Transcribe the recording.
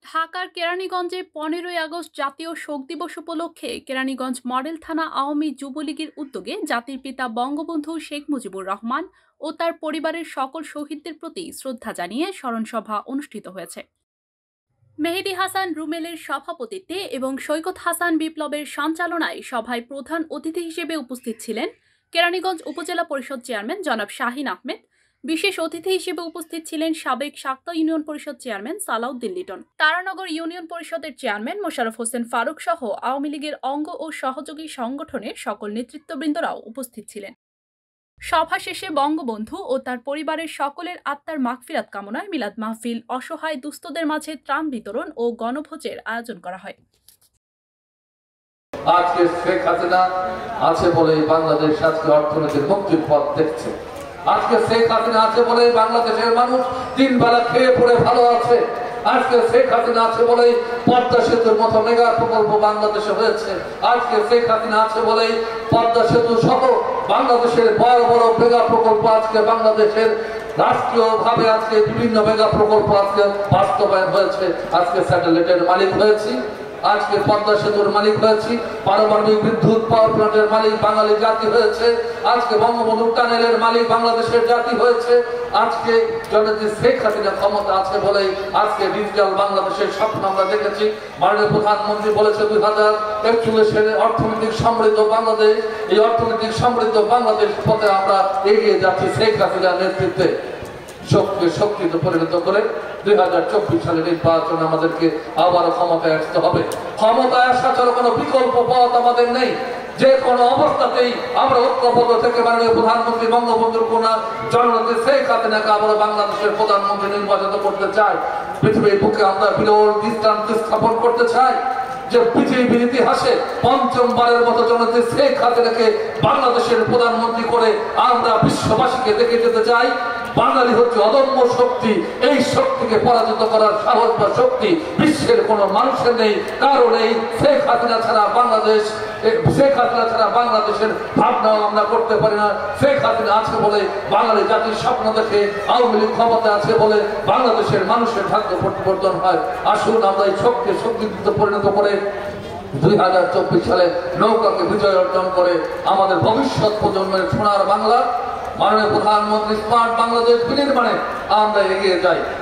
ঢাকার কেরানীগঞ্জে 15ই আগস্ট জাতীয় শোক দিবস উপলক্ষে কেরানীগঞ্জ মডেল থানা আওয়ামী যুবলীগের উদ্যোগে জাতির পিতা বঙ্গবন্ধু শেখ মুজিবুর রহমান ও তার পরিবারের সকল শহীদদের প্রতি শ্রদ্ধা জানিয়ে স্মরণসভা অনুষ্ঠিত হয়েছে। মেহেদী হাসান রুমেলের সভাপতিত্বে এবং সৈকত হাসান বিপ্লবের সঞ্চালনায় সভায় প্রধান অতিথি হিসেবে উপস্থিত ছিলেন কেরানীগঞ্জ উপজেলা পরিষদ চেয়ারম্যান জনাব শাহিন আহমেদ। বিশেষ অতিথি হিসেবে উপস্থিত ছিলেন সাবেক শাক্তা ইউনিয়ন পরিষদ চেয়ারম্যান সালাউদ্দিন লিটন, তারানগর ইউনিয়ন পরিষদের চেয়ারম্যান মোশাররফ হোসেন ফারুক সহ আওয়ামী লীগের অঙ্গ ও সহযোগী সংগঠনের সকল নেতৃত্ববৃন্দরাও উপস্থিত ছিলেন। সভা শেষে বঙ্গবন্ধু ও তার পরিবারের সকলের আত্মার মাগফিরাত কামনায় মিলাদ মাহফিল, অসহায় দুস্থদের মাঝে ত্রাণ বিতরণ ও গণভোজের আয়োজন করা হয়। আজকে শেখ হাসিনা আছে বলে বাংলাদেশ আজকে অর্থনীতির মুক্তির পথ দেখছে। আজকে শেখ হাসিনা আছে বলে বাংলাদেশের মানুষ তিন বেলা খেয়ে পড়ে ভালো আছে। আজকে শেখ হাসিনা আছে বলেই পদ্মা সেতুর মতো মেগা প্রকল্প বাংলাদেশে হয়েছে। আজকে শেখ হাসিনা আছে বলেই পদ্মা সেতু সহ বাংলাদেশের বড় বড় মেগা প্রকল্প আজকে বাংলাদেশের রাষ্ট্রীয়ভাবে আজকে বিভিন্ন মেগা প্রকল্প আজকে বাস্তবায়ন হয়েছে। আজকে স্যাটেলাইটের মালিক হয়েছি, আজকে পদ্মা সেতুর মালিক হয়েছি, পারমাণবিক বিদ্যুৎ পাওয়ার প্ল্যান্টের মালিক বাঙালি জাতি হয়েছে, আজকে বঙ্গবন্ধু টানেলের মালিক বাংলাদেশের জাতি হয়েছে। আজকে জননেত্রী শেখ হাসিনা ক্ষমতা আছে বলেই আজকে ডিজিটাল বাংলাদেশের স্বপ্ন আমরা দেখেছি। মাননীয় প্রধানমন্ত্রী বলেছে 2041 অর্থনৈতিক সমৃদ্ধ বাংলাদেশ। এই অর্থনৈতিক সমৃদ্ধ বাংলাদেশ পথে আমরা এগিয়ে যাচ্ছি শেখ হাসিনার নেতৃত্বে। শক্তিতে পরিণত করে 2024 সালের নির্বাচন আমাদেরকে আবারও ক্ষমতায় আসতে হবে। ক্ষমতায় আসা ছাড়া কোনো বিকল্প পথ আমাদের নেই। যে কোনো অবস্থাতেই আমরা ঐক্যবদ্ধ থেকে মাননীয় প্রধানমন্ত্রী বঙ্গবন্ধুর কন্যা জননেত্রী শেখ হাসিনাকে আবারও বাংলাদেশের প্রধানমন্ত্রী নির্বাচিত করতে চাই। পৃথিবীর বুকে আমরা বিরল দৃষ্টান্ত স্থাপন করতে চাই যে পৃথিবীর ইতিহাসে পঞ্চমবারের মতো জননেত্রী শেখ হাসিনাকে বাংলাদেশের প্রধানমন্ত্রী করে আমরা বিশ্ববাসীকে দেখে যেতে চাই। বাঙালি হচ্ছে অদম্য শক্তি। এই শক্তিকে পরাজিত করার সাহস বা শক্তি বিশ্বের কোনো মানুষের নেই, কারণ এই শেখ হাসিনা ছাড়া বাংলাদেশের ভাবনাও আমরা করতে পারি না। শেখ হাসিনা আছে বলে বাঙালি জাতির স্বপ্ন দেখে আওয়ামী লীগ ক্ষমতা আছে বলে বাংলাদেশের মানুষের ভাগ্য পরিবর্তন হয়। আসুন আমরা এই শক্তিতে পরিণত করে 2024 সালে নৌকাকে বিজয় অর্জন করে আমাদের ভবিষ্যৎ প্রজন্মের সোনার বাংলা, মাননীয় প্রধানমন্ত্রী স্মার্ট বাংলাদেশ বিনির্মাণে আমরা এগিয়ে যাই।